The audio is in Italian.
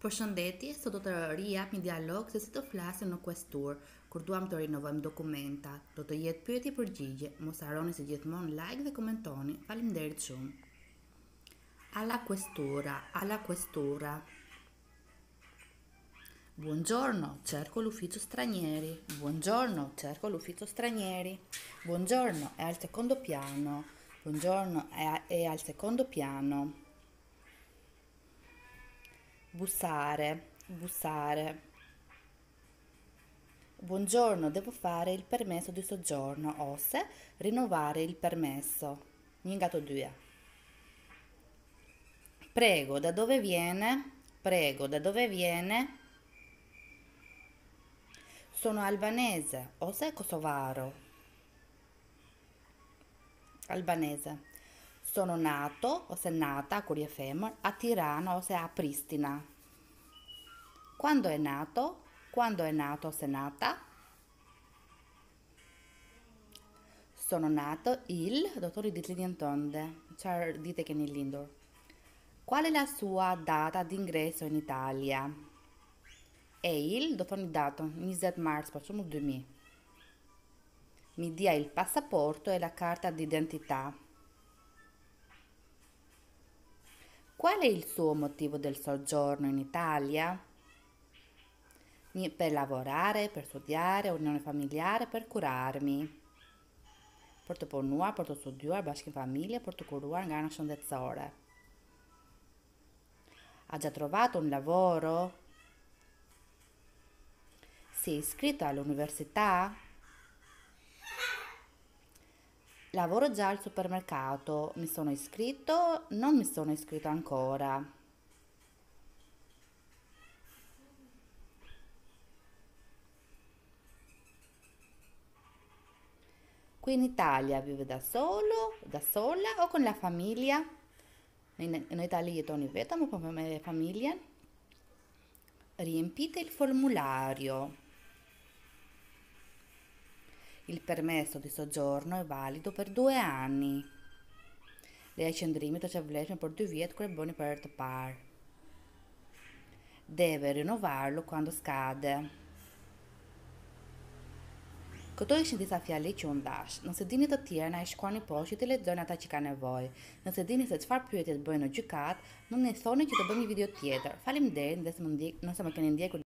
Përshëndetje, sot do të rihap një dialog se si të flasim në questur, kur duam të rinovojmë dokumentat. Do të jetë pyetje përgjigje, mos harroni si gjithmonë like dhe komentoni. Faleminderit shumë. Alla questura, alla questura. Buongiorno, cerco l'ufficio stranieri. Buongiorno, cerco l'ufficio stranieri. Buongiorno, è al secondo piano. Buongiorno, è al secondo piano. Bussare, bussare. Buongiorno, devo fare il permesso di soggiorno, ose rinnovare il permesso. Ningato 2. Prego, da dove viene? Prego, da dove viene? Sono albanese, ose kosovaro. Albanese. Sono nato, ose nata, kur je femër, a Tirana ose a Pristina. Quando è nato? Quando è nato ose nata? Sono nato il, dottori ditëli dientonde, çfarë dite keni lindur? Qual è la sua data d'ingresso in Italia? È il, do thoni datën, 20 mars, për shembull 2000. Mi dia il passaporto e la carta d'identità. Qual è il suo motivo del soggiorno in Italia? Per lavorare, per studiare, unione familiare, per curarmi. Për të punuar, për të studiuar, bashkë familje, për të kuruar nga ana shëndetësore. Ha già trovato un lavoro? Si è iscritto all'università? Lavoro già al supermercato. Mi sono iscritto? Non mi sono iscritto ancora. Qui in Italia vive da solo, da sola o con la famiglia? Në Itali jetoni vetëm apo me familjen? Riempite il formulario. Il permesso di soggiorno è valido per 2 anni. Leja e qëndrimit është e vlefshme për 2 vjet kur e bëni për herë të parë. Deve rinnovarlo quando scade. Këto ishin disa fjali që unë dash. Nëse dini të tjerë, na i shkruani poshtë që të lexojnë ata që kanë nevojë. Nëse dini se çfarë pyetje të bëjnë në gjykat, më ne thoni që të bëjmë një video tjetër. Faleminderit nëse më keni ndjekur